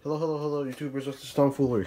Hello, hello, hello, YouTubers. What's this tomfoolery?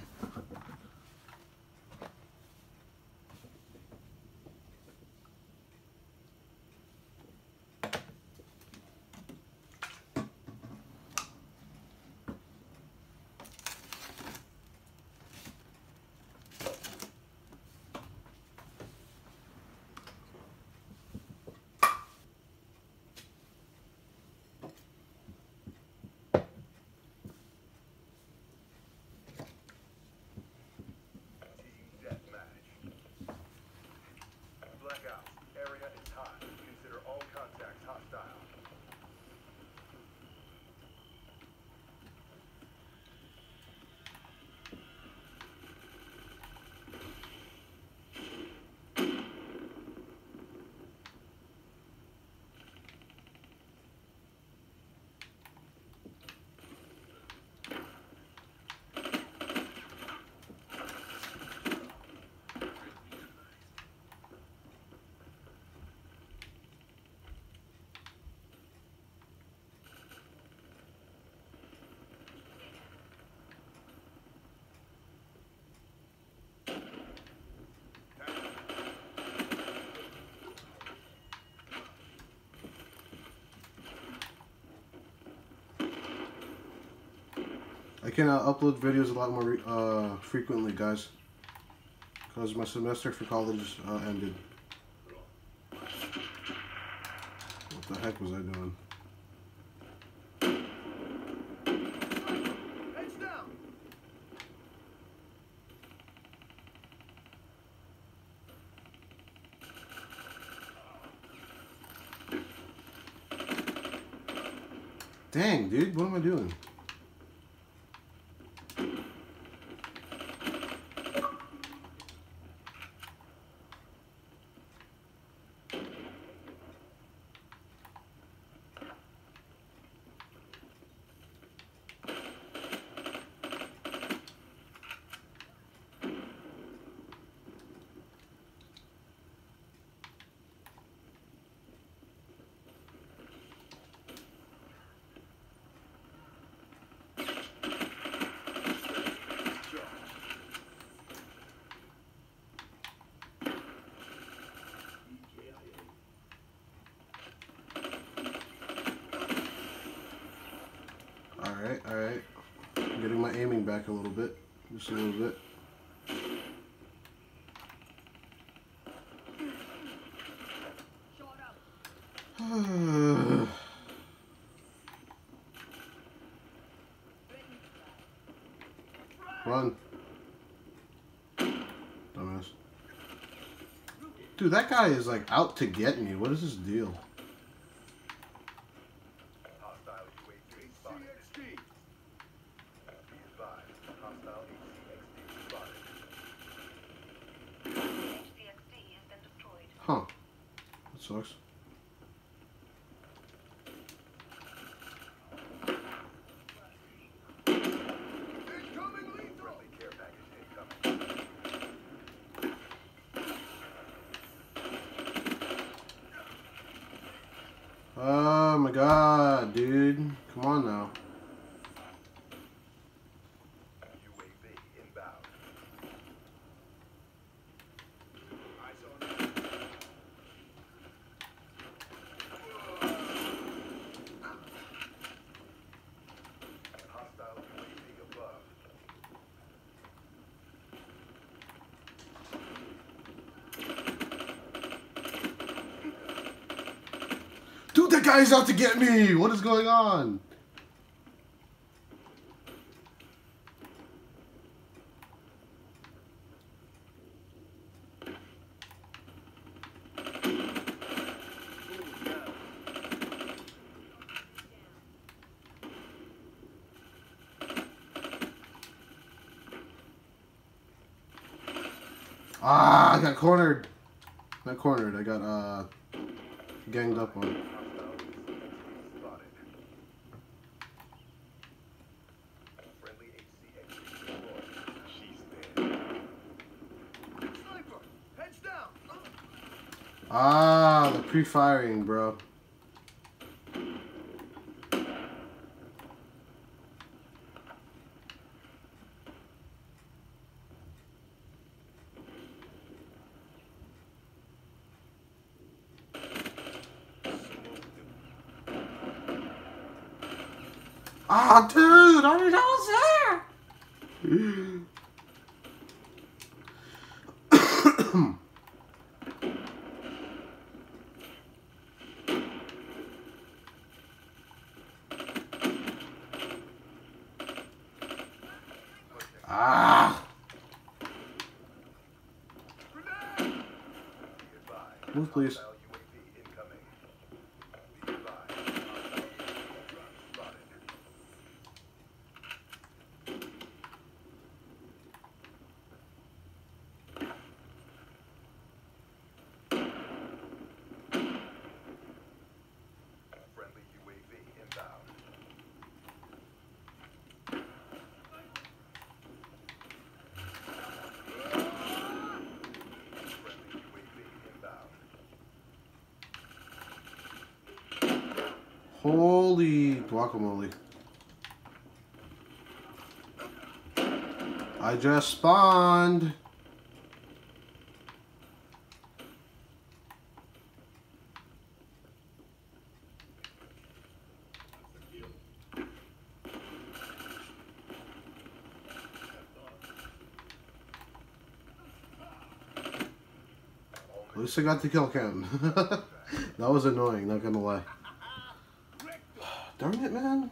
I can upload videos a lot more frequently, guys, because my semester for college ended. What the heck was I doing? Heads down. Dang, dude, what am I doing? Alright. I'm getting my aiming back a little bit. Just a little bit. Run. Dumbass. Dude, that guy is like out to get me. What is his deal? Huh. That sucks. Oh my god, dude. Come on now. Dude, that guy's out to get me! What is going on? Ah, I got cornered. Not cornered, I got ganged up on. Ah, the pre-firing, bro. Ah, dude, I didn't know it was there. Ah. Move, please. Holy guacamole. I just spawned. At least I got the kill cam. That was annoying, not gonna lie. Darn it, man.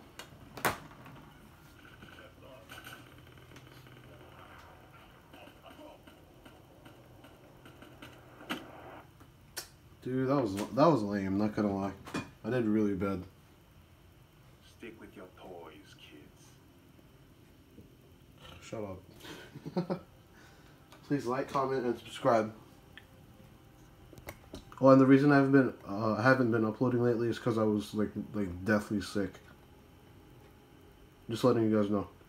Dude, that was lame, not gonna lie. I did really bad. Stick with your toys, kids. Shut up. Please like, comment, and subscribe. Oh, and the reason I haven't been uploading lately is because I was like deathly sick. Just letting you guys know.